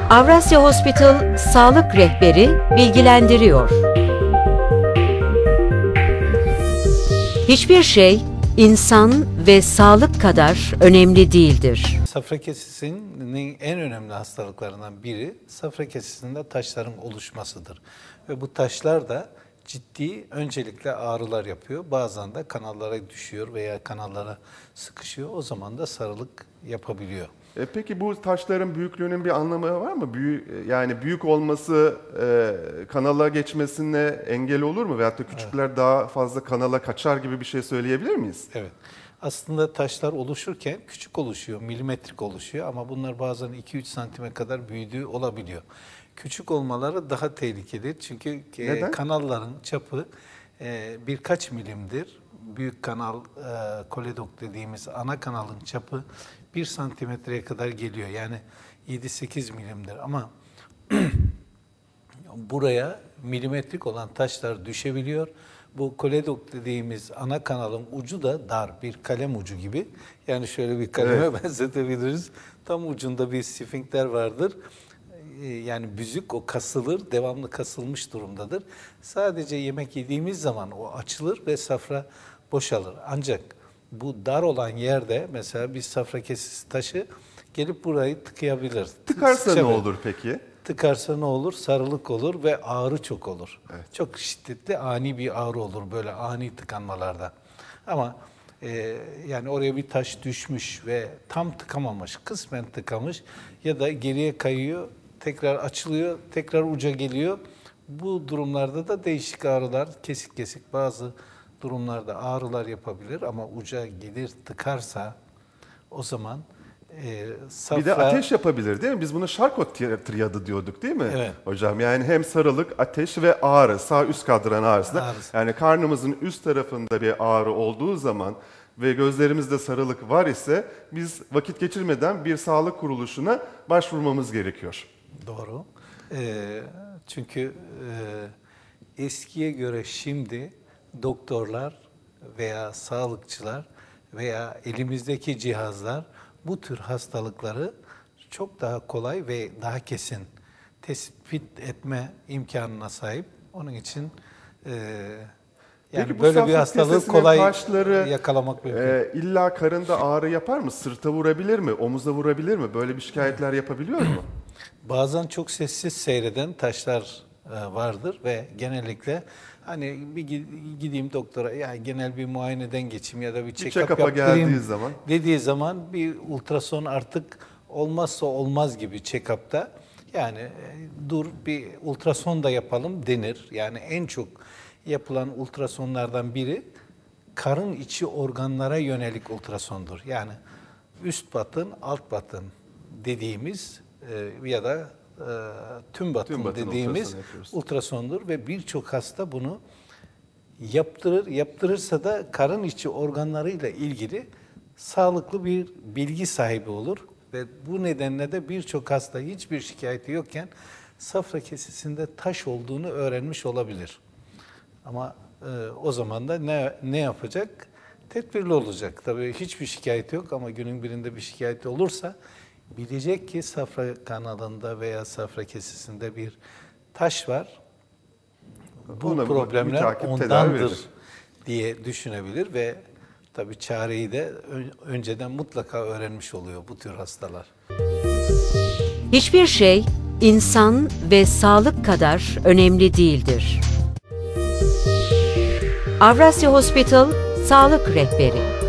Avrasya Hospital Sağlık Rehberi bilgilendiriyor. Hiçbir şey insan ve sağlık kadar önemli değildir. Safra kesesinin en önemli hastalıklarından biri safra kesesinde taşların oluşmasıdır. Ve bu taşlar da ciddi öncelikle ağrılar yapıyor. Bazen de kanallara düşüyor veya kanallara sıkışıyor. O zaman da sarılık yapabiliyor. Peki bu taşların büyüklüğünün bir anlamı var mı? Yani büyük olması kanala geçmesine engel olur mu? Veyahut da küçükler daha fazla kanala kaçar gibi bir şey söyleyebilir miyiz? Evet. Aslında taşlar oluşurken küçük oluşuyor, milimetrik oluşuyor ama bunlar bazen 2-3 santime kadar büyüdüğü olabiliyor. Küçük olmaları daha tehlikeli çünkü kanalların çapı birkaç milimdir. Büyük kanal, koledok dediğimiz ana kanalın çapı 1 santimetreye kadar geliyor. Yani 7-8 milimdir ama buraya milimetrik olan taşlar düşebiliyor. Bu koledok dediğimiz ana kanalın ucu da dar, bir kalem ucu gibi. Yani şöyle bir kaleme benzetebiliriz. Tam ucunda bir sfinkter vardır. Yani büzük, o kasılır, devamlı kasılmış durumdadır. Sadece yemek yediğimiz zaman o açılır ve safra boşalır. Ancak bu dar olan yerde mesela bir safra kesesi taşı gelip burayı tıkayabilir. Tıkarsa ne olur peki? Tıkarsa ne olur? Sarılık olur ve ağrı çok olur. Evet. Çok şiddetli, ani bir ağrı olur böyle ani tıkanmalarda. Ama yani oraya bir taş düşmüş ve tam tıkamamış, kısmen tıkamış ya da geriye kayıyor, tekrar açılıyor, tekrar uca geliyor. Bu durumlarda da değişik ağrılar, kesik kesik bazı durumlarda ağrılar yapabilir ama uca gelir, tıkarsa o zaman safra... Bir de ateş yapabilir değil mi? Biz buna Charcot triadı diyorduk değil mi hocam? Yani hem sarılık, ateş ve ağrı, sağ üst kadran ağrısı. Yani karnımızın üst tarafında bir ağrı olduğu zaman ve gözlerimizde sarılık var ise biz vakit geçirmeden bir sağlık kuruluşuna başvurmamız gerekiyor. Doğru. Çünkü eskiye göre şimdi doktorlar veya sağlıkçılar veya elimizdeki cihazlar bu tür hastalıkları çok daha kolay ve daha kesin tespit etme imkanına sahip. Onun için yani böyle bir hastalığı kolay yakalamak mümkün. İlla karında ağrı yapar mı? Sırta vurabilir mi? Omuza vurabilir mi? Böyle bir şikayetler yapabiliyor mu? Bazen çok sessiz seyreden taşlar vardır ve genellikle hani bir gideyim doktora, yani genel bir muayeneden geçeyim ya da bir check-up yaptırayım dediği zaman bir ultrason artık olmazsa olmaz gibi check-up'ta, yani dur bir ultrason da yapalım denir. Yani en çok yapılan ultrasonlardan biri karın içi organlara yönelik ultrasondur. Yani üst batın, alt batın dediğimiz ya da tüm batın dediğimiz ultrasondur ve birçok hasta bunu yaptırır. Yaptırırsa da karın içi organlarıyla ilgili sağlıklı bir bilgi sahibi olur ve bu nedenle de birçok hasta hiçbir şikayeti yokken safra kesesinde taş olduğunu öğrenmiş olabilir. Ama o zaman da ne yapacak? Tedbirli olacak. Tabii hiçbir şikayeti yok ama günün birinde bir şikayeti olursa bilecek ki safra kanalında veya safra kesesinde bir taş var. Bu problemler ondandır diye düşünebilir ve tabii çareyi de önceden mutlaka öğrenmiş oluyor bu tür hastalar. Hiçbir şey insan ve sağlık kadar önemli değildir. Avrasya Hospital Sağlık Rehberi